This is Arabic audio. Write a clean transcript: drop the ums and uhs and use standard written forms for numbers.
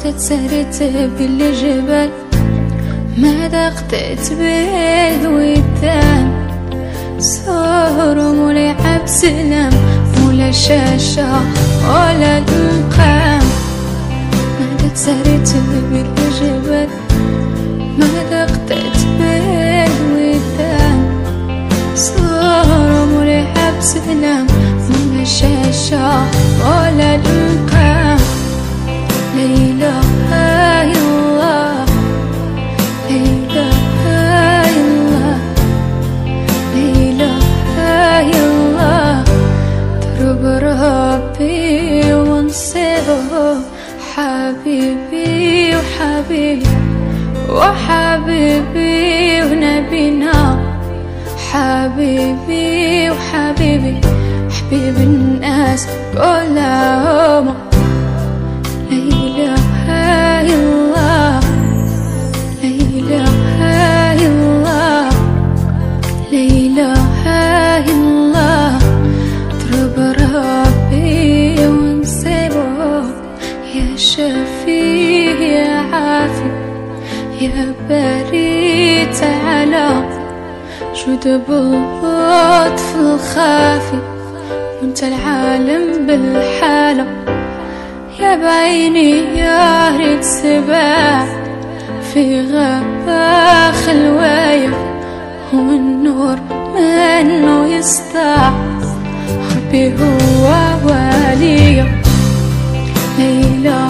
تسهرت بالجبال، ما ذقت بالودان، سهر ولعب سلام، ولا شاشة ولا المقام. ما تسهرت بالجبال، ما ذقت بالودان، سهر ولعب سلام، ولا شاشة ولا المقام. لا إله إلا الله، لا إله إلا الله، لا إله إلا الله. درب ربي ونصيبه، حبيبي وحبيبي وحبيبي ونبينا، حبيبي وحبيبي حبيب الناس كلهم. لا إله إلا الله، لا إله إلا الله، لا إله إلا الله. ضرب ربي ونصيبه، يا شفيع يا عافي يا باري تعالى، جود باللطف الخافي، وانت العالم بالحالة. يا بعيني يا ريت سباع في غابة خلواية، والنور منه يسطع، ربي هو والي. لا إله